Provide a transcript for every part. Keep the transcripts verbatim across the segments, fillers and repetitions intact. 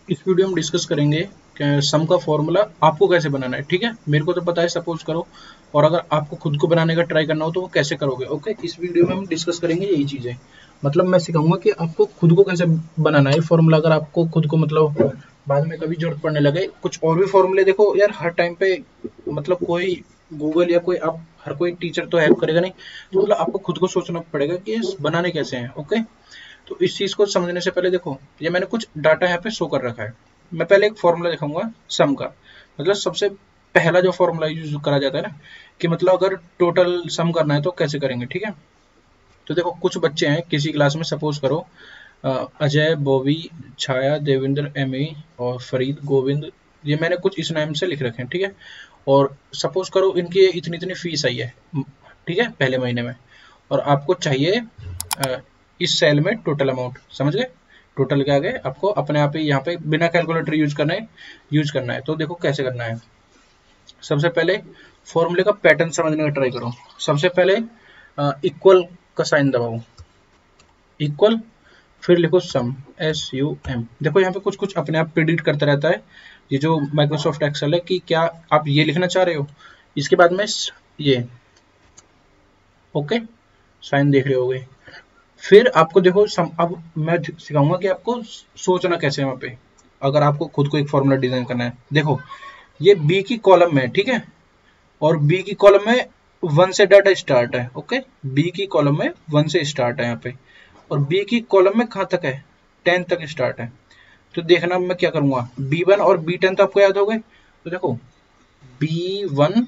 इस वीडियो में डिस्कस करेंगे कि सम का फॉर्मूला आपको कैसे बनाना है। ठीक है, मेरे को तो पता है सपोज करो, और अगर आपको खुद को बनाने का ट्राई करना हो तो वो कैसे करोगे। ओके, इस वीडियो में हम डिस्कस करेंगे यही चीजें। मतलब मैं सिखाऊंगा कि आपको खुद को कैसे बनाना है फॉर्मूला, अगर आपको खुद को मतलब बाद में कभी जरूरत पड़ने लगे। कुछ और भी फॉर्मूले देखो यार, हर टाइम पे मतलब कोई गूगल या कोई आप हर कोई टीचर तो हेल्प करेगा नहीं, तो मतलब आपको खुद को सोचना पड़ेगा कि ये बनाने कैसे हैं। ओके, तो इस चीज को समझने से पहले देखो, ये मैंने कुछ डाटा यहाँ पे शो कर रखा है। मैं पहले एक फॉर्मूला दिखाऊंगा सम का। मतलब सबसे पहला जो फॉर्मूला यूज करा जाता है ना, कि मतलब अगर टोटल सम करना है तो कैसे करेंगे। ठीक है, तो देखो कुछ बच्चे हैं किसी क्लास में, सपोज करो अ, अजय, बॉबी, छाया, देवेंद्र, एमी और फरीद, गोविंद। ये मैंने कुछ इस नाम से लिख रखे हैं। ठीक है, और सपोज करो इनकी इतनी इतनी फीस आई है। ठीक है, पहले महीने में, और आपको चाहिए अ, इस सेल में टोटल अमाउंट। समझ गए, टोटल के आगे आपको अपने आप ही यहाँ पे बिना कैलकुलेटर यूज करना है यूज करना है। तो देखो कैसे करना है। सबसे पहले फॉर्मूले का पैटर्न समझने का ट्राई करो। सबसे पहले इक्वल का साइन दबाओ, इक्वल, फिर लिखो सम, एस यू एम। देखो यहाँ पे कुछ कुछ अपने आप प्रिडिक्ट करता रहता है ये जो माइक्रोसॉफ्ट एक्सेल है, कि क्या आप ये लिखना चाह रहे हो। इसके बाद में ये ओके साइन देख रहे होगे। फिर आपको देखो सम, अब मैं सिखाऊंगा कि आपको सोचना कैसे है वहां पे, अगर आपको खुद को एक फॉर्मूला डिजाइन करना है। देखो ये बी की कॉलम में है। ठीक है, और बी की कॉलम में वन से डाटा स्टार्ट है। ओके, बी की कॉलम में वन से स्टार्ट है यहाँ पे, और बी की कॉलम में कहाँ तक है, टेन तक स्टार्ट है। तो देखना मैं क्या करूंगा, बी वन और बी टेन तो आपको याद हो गए। तो देखो बी वन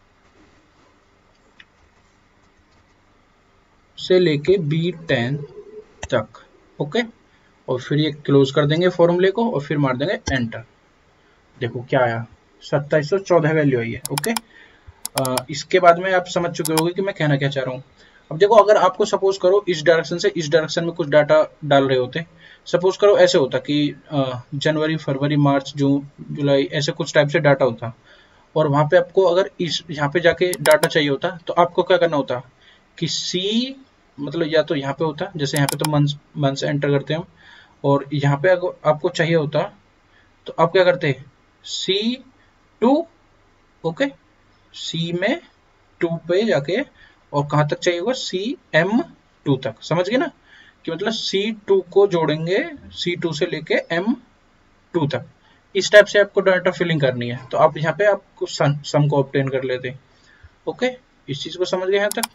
से लेके बी टेन तक। ओके, और फिर ये क्लोज कर देंगे फॉर्मूले को और फिर मार देंगे एंटर। देखो क्या आया, सत्ताईस सौ चौदह वैल्यू आई है। ओके, आ, इसके बाद में आप समझ चुके होंगे कि मैं कहना क्या चाह रहा हूँ। अब देखो अगर आपको सपोज करो इस डायरेक्शन से इस डायरेक्शन में कुछ डाटा डाल रहे होते, सपोज करो ऐसे होता कि आ, जनवरी, फरवरी, मार्च, जून, जुलाई, ऐसे कुछ टाइप से डाटा होता, और वहां पे आपको अगर इस यहाँ पे जाके डाटा चाहिए होता तो आपको क्या करना होता कि सी, मतलब या तो यहाँ पे होता, जैसे यहाँ पे तो मंथ्स मंथ्स एंटर करते हैं हम, और यहाँ पे अगर आपको चाहिए होता तो आप क्या करते, सी टू। ओके, सी में टू पे जाके, और कहाँ तक चाहिए होगा, सी एम टू तक। समझ गए ना, कि मतलब सी टू को जोड़ेंगे, सी टू से लेके एम टू तक। इस टाइप से आपको डाटा फिलिंग करनी है, तो आप यहाँ पे आपको सम को ऑब्टेन कर लेते। ओके, इस चीज को समझ गए यहाँ तक।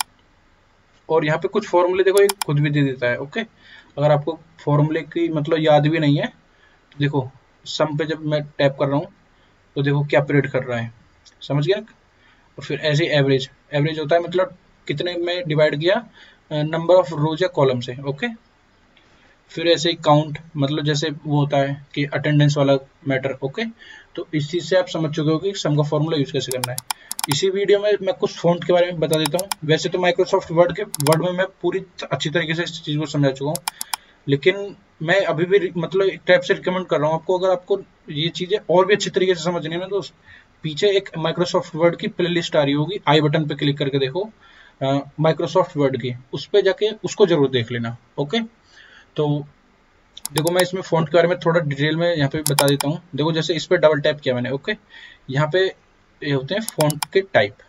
और यहाँ पे कुछ फॉर्मूले देखो ये खुद भी दे देता है। ओके, अगर आपको फॉर्मूले की मतलब याद भी नहीं है तो देखो सम पे जब मैं टैप कर रहा हूँ तो देखो क्या प्रिंट कर रहा है। समझ गया। और फिर ऐसे एवरेज, एवरेज होता है मतलब कितने में डिवाइड किया, नंबर ऑफ रोज या कॉलम से। ओके, फिर ऐसे ही काउंट, मतलब जैसे वो होता है कि अटेंडेंस वाला मैटर। ओके, तो इस चीज से आप समझ चुके हो कि सम का फॉर्मूला यूज कैसे करना है। इसी वीडियो में मैं कुछ फॉन्ट के बारे में बता देता हूँ। वैसे तो माइक्रोसॉफ्ट वर्ड के वर्ड में मैं पूरी अच्छी तरीके से इस चीज को समझा चुका हूँ, लेकिन मैं अभी भी मतलब एक टाइप से रिकमेंड कर रहा हूँ आपको, अगर आपको ये चीजें और भी अच्छी तरीके से समझनी है ना, तो पीछे एक माइक्रोसॉफ्ट वर्ड की प्लेलिस्ट आ रही होगी, आई बटन पे क्लिक करके देखो माइक्रोसॉफ्ट वर्ड की, उस पे जाके उसको जरूर देख लेना। ओके, तो देखो मैं इसमें फ़ॉन्ट के बारे में थोड़ा डिटेल में यहाँ पे बता देता हूँ। देखो जैसे इस पे डबल टैप किया मैंने। ओके, यहाँ पे ये होते हैं फ़ॉन्ट के टाइप,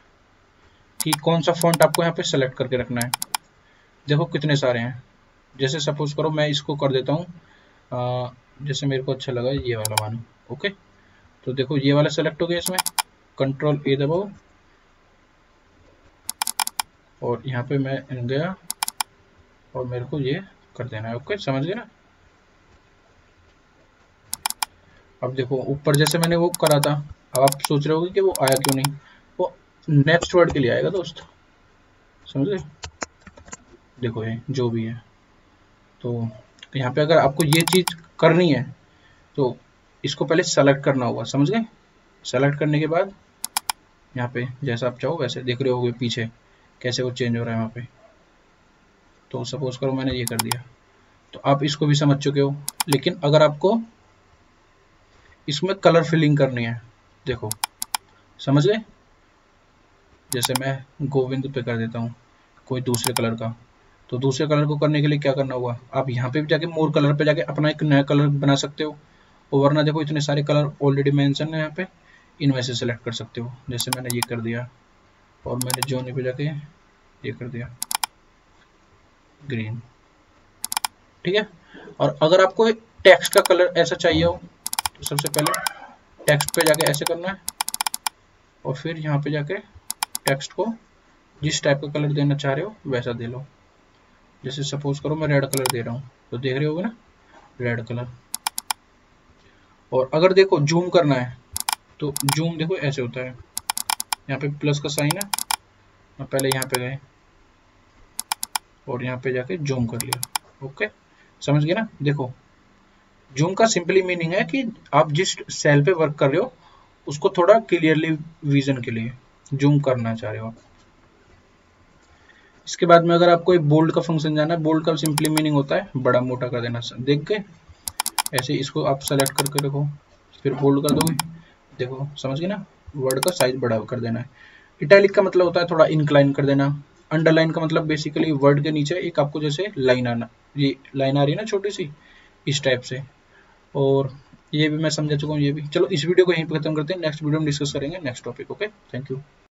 कि कौन सा फ़ॉन्ट आपको यहाँ पे सेलेक्ट करके रखना है। देखो कितने सारे हैं। जैसे सपोज करो मैं इसको कर देता हूँ, अ, जैसे मेरे को अच्छा लगा ये वाला मानो। ओके, तो देखो ये वाला सेलेक्ट हो गया, इसमें कंट्रोल ए दबाओ और यहाँ पे मैं गया और मेरे को ये कर देना है। ओके, समझ गए ना। अब देखो ऊपर जैसे मैंने वो करा था, अब आप सोच रहे होगे कि वो आया क्यों नहीं। वो नेक्स्ट वर्ड के लिए आएगा दोस्त, समझ गए। देखो ये जो भी है, तो यहाँ पे अगर आपको ये चीज करनी है तो इसको पहले सेलेक्ट करना होगा। समझ गए। सेलेक्ट करने के बाद यहाँ पे जैसा आप चाहो वैसे देख रहे होगे पीछे कैसे वो चेंज हो रहा है वहाँ पे। तो सपोज करो मैंने ये कर दिया, तो आप इसको भी समझ चुके हो। लेकिन अगर आपको इसमें कलर फिलिंग करनी है, देखो समझ गए। जैसे मैं गोविंद पे कर देता हूँ कोई दूसरे कलर का, तो दूसरे कलर को करने के लिए क्या करना होगा, आप यहाँ पे भी जाके मोर कलर पे जाके अपना एक नया कलर बना सकते हो। और वरना देखो इतने सारे कलर ऑलरेडी मेंशन है यहाँ पे, इनमें से सेलेक्ट कर सकते हो। जैसे मैंने ये कर दिया और मैंने जोनी पे जाके ये कर दिया ग्रीन, ठीक है। और अगर आपको टेक्स्ट का कलर ऐसा चाहिए हो तो सबसे पहले टेक्स्ट पे जाके ऐसे करना है और फिर यहाँ पे जाके टेक्स्ट को जिस टाइप का कलर देना चाह रहे हो वैसा दे लो। जैसे सपोज करो मैं रेड कलर दे रहा हूँ, तो देख रहे होगे ना रेड कलर। और अगर देखो जूम करना है तो जूम देखो ऐसे होता है, यहाँ पे प्लस का साइन है, पहले यहाँ पे गए और यहाँ पे जाके जूम कर लिया। ओके, समझ गए ना। देखो जूम का सिंपली मीनिंग है कि आप जिस सेल पे वर्क कर रहे हो उसको थोड़ा क्लियरली विजन के लिए जूम करना चाह रहे हो आप। इसके बाद में अगर आपको एक बोल्ड का फंक्शन जाना है, बोल्ड का सिंपली मीनिंग होता है बड़ा मोटा कर देना। देख के ऐसे इसको आप सेलेक्ट करके रखो, फिर बोल्ड कर दोगे, देखो समझ गए ना, वर्ड का साइज बड़ा कर देना है। इटैलिक का मतलब होता है थोड़ा इंक्लाइन कर देना। अंडरलाइन का मतलब बेसिकली वर्ड के नीचे एक आपको जैसे लाइन आना, ये लाइन आ रही है ना छोटी सी, इस टाइप से। और ये भी मैं समझा चुका हूँ ये भी। चलो इस वीडियो को यहीं पे खत्म करते हैं, नेक्स्ट वीडियो में डिस्कस करेंगे next topic. Okay, thank you.